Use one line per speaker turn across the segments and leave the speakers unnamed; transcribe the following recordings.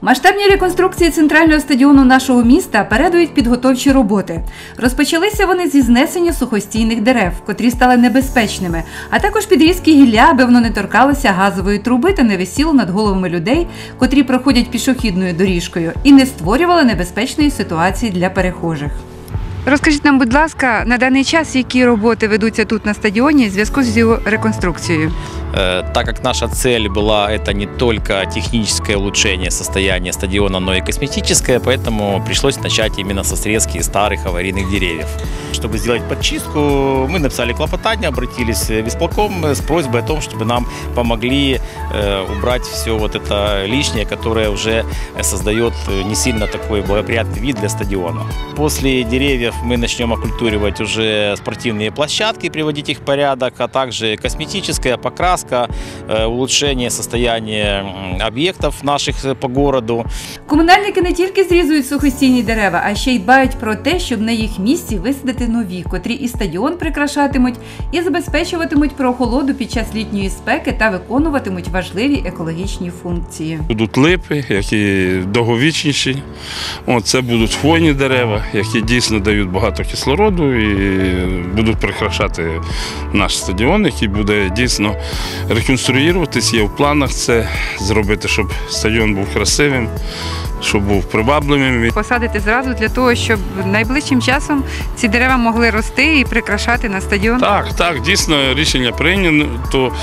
Масштабні реконструкції центрального стадіону нашого міста передують підготовчі роботи. Розпочалися вони зі знесення сухостійних дерев, котрі стали небезпечними, а також підрізки гілля, аби воно не торкалося газової труби та не висіло над головами людей, котрі проходять пішохідною доріжкою, і не створювало небезпечної ситуації для перехожих. Розкажіть нам, будь ласка, на даний час, які роботи ведуться тут на стадіоні в зв'язку з його реконструкцією?
Так как наша цель была это не только техническое улучшение состояния стадиона, но и косметическое, поэтому пришлось начать именно со срезки старых аварийных деревьев. Чтобы сделать подчистку, мы написали клопотание, обратились в исполком с просьбой о том, чтобы нам помогли убрать все вот это лишнее, которое уже создает не сильно такой благоприятный вид для стадиона. После деревьев мы начнем окультуривать уже спортивные площадки, приводить их в порядок, а также косметическая покраска, улучшение состояния объектов наших по городу.
Комунальники не тільки зрізують сухостійні дерева, а ще й дбають про те, щоб на їх місці висадити нові, котрі і стадіон прикрашатимуть, і забезпечуватимуть прохолоду під час літньої спеки та виконуватимуть важливі екологічні функції.
Будуть липи, які довговічніші. Це будуть хвойні дерева, які дійсно дають багато кислороду і будуть прикрашати наш стадіон, який буде дійсно реконструюватись. Є в планах це зробити, щоб стадіон був красивим, щоб був привабливим.
Посадити зразу для того, щоб найближчим часом ці дерева могли рости і прикрашати на стадіон?
Так, дійсно рішення прийнято.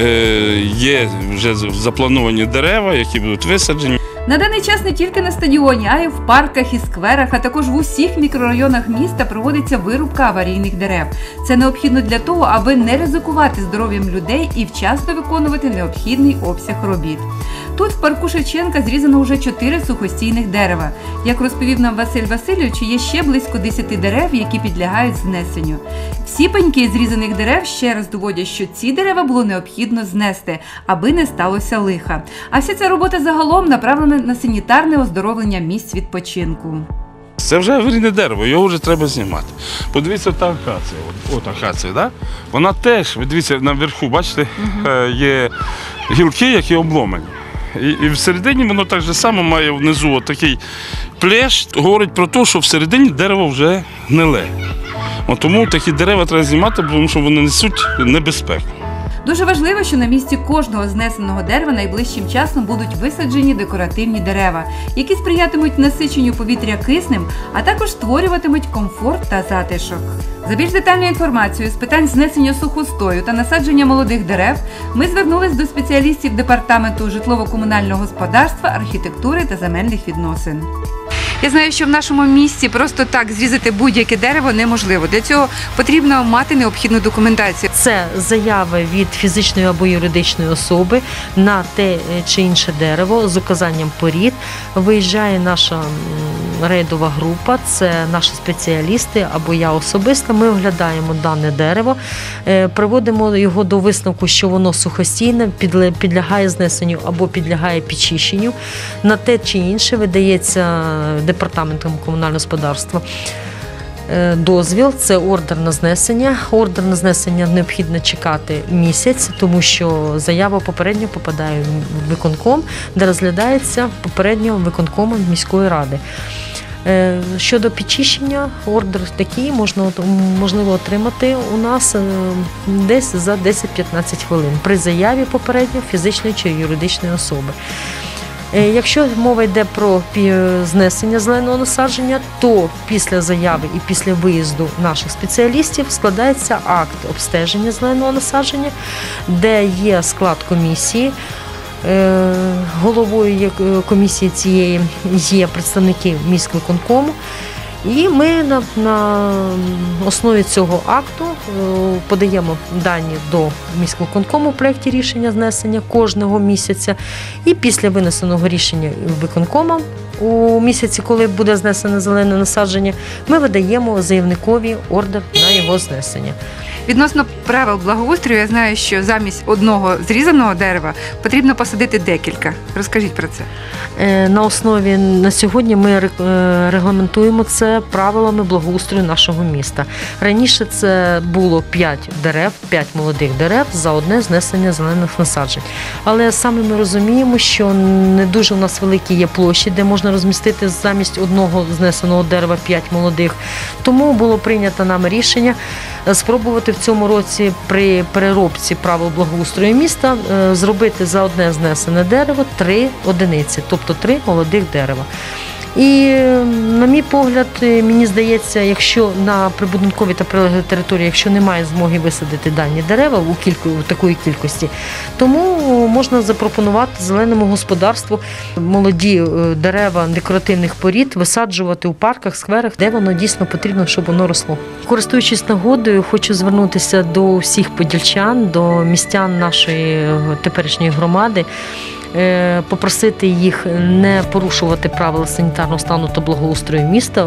Є вже заплановані дерева, які будуть висаджені.
На даний час не тільки на стадіоні, а й в парках і скверах, а також в усіх мікрорайонах міста проводиться вирубка аварійних дерев. Це необхідно для того, аби не ризикувати здоров'ям людей і вчасно виконувати необхідний обсяг робіт. Тут в парку Шевченка зрізано вже 4 сухостійних дерева. Як розповів нам Василь Васильович, є ще близько 10 дерев, які підлягають знесенню. Всі пеньки зрізаних дерев ще раз доводять, що ці дерева було необхідно знести, аби не сталося лиха. А вся ця робота загалом направлена на санітарне оздоровлення місць відпочинку.
Це вже аварійне дерево, його вже треба знімати. Подивіться, та акація, от акація, да? Вона теж, ви дивіться, наверху, бачите, є гілки, які обломані. І всередині воно так же само має внизу такий плеш, говорить про те, що всередині дерево вже гниле. Тому такі дерева треба знімати, тому що вони несуть небезпеку.
Дуже важливо, що на місці кожного знесеного дерева найближчим часом будуть висаджені декоративні дерева, які сприятимуть насиченню повітря киснем, а також створюватимуть комфорт та затишок. За більш детальною інформацією з питань знесення сухостою та насадження молодих дерев ми звернулись до спеціалістів Департаменту житлово-комунального господарства, архітектури та земельних відносин. Я знаю, що в нашому місті просто так зрізати будь-яке дерево неможливо. Для цього потрібно мати необхідну документацію.
Це заяви від фізичної або юридичної особи на те чи інше дерево з указанням порід. Виїжджає наша рейдова група, це наші спеціалісти або я особисто. Ми оглядаємо дане дерево, приводимо його до висновку, що воно сухостійне, підлягає знесенню або підлягає підчищенню. На те чи інше видається Департаментом комунального господарства дозвіл, це ордер на знесення. Ордер на знесення необхідно чекати місяць, тому що заява попередньо попадає в виконком, де розглядається попередньо виконкомом міської ради. Щодо підчищення, ордер такий можливо отримати у нас десь за 10-15 хвилин при заяві попередньо фізичної чи юридичної особи. Якщо мова йде про знесення зеленого насадження, то після заяви і після виїзду наших спеціалістів складається акт обстеження зеленого насадження, де є склад комісії. Головою комісії цієї є представники міськвиконкому. І ми на основі цього акту подаємо дані до міськвиконкому в проєкті рішення знесення кожного місяця. І після винесеного рішення виконкомом у місяці, коли буде знесене зелене насадження, ми видаємо заявникові ордер на його знесення.
Відносно правил благоустрою, я знаю, що замість одного зрізаного дерева потрібно посадити декілька. Розкажіть про це.
На сьогодні ми регламентуємо це правилами благоустрою нашого міста. Раніше це було 5 дерев, 5 молодих дерев за одне знесення зелених насаджень. Але саме ми розуміємо, що не дуже у нас великі є площі, де можна розмістити замість одного знесеного дерева 5 молодих. Тому було прийнято нами рішення спробувати в цьому році при переробці правил благоустрою міста зробити за одне знесене дерево 3 одиниці, тобто 3 молодих дерева. І, на мій погляд, мені здається, якщо на прибудинковій та прилеглій території, якщо немає змоги висадити дані дерева у такої кількості, тому можна запропонувати зеленому господарству молоді дерева декоративних порід висаджувати у парках, скверах, де воно дійсно потрібно, щоб воно росло. Користуючись нагодою, хочу звернутися до всіх подільчан, до містян нашої теперішньої громади, попросити їх не порушувати правила санітарного стану та благоустрою міста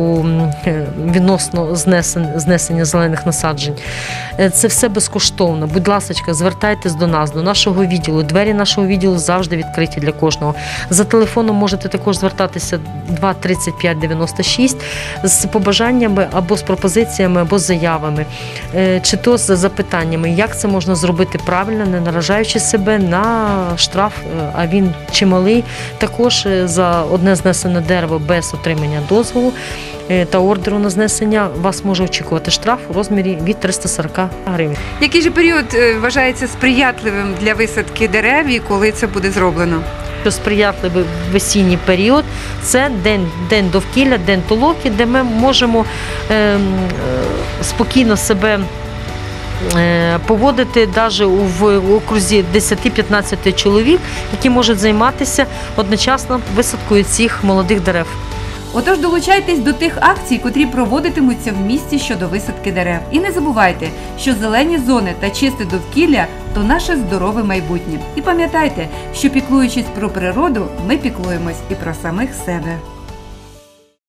відносно знесення зелених насаджень. Це все безкоштовно. Будь ласка, звертайтесь до нас, до нашого відділу. Двері нашого відділу завжди відкриті для кожного. За телефоном можете також звертатися 2 35 96 з побажаннями або з пропозиціями, або з заявами, чи то з запитаннями, як це можна зробити правильно, не наражаючи себе на штраф, а він чималий. Також за одне знесене дерево без отримання дозволу та ордеру на знесення вас може очікувати штраф у розмірі від 340 гривень.
Який же період вважається сприятливим для висадки дерев і коли це буде зроблено?
Сприятливий весінній період – це день довкілля, день толоки, де ми можемо спокійно себе поводити навіть в окрузі 10-15 чоловік, які можуть займатися одночасно висадкою цих молодих дерев.
Отож, долучайтесь до тих акцій, котрі проводитимуться в місті щодо висадки дерев. І не забувайте, що зелені зони та чисте довкілля – то наше здорове майбутнє. І пам'ятайте, що піклуючись про природу, ми піклуємось і про самих себе.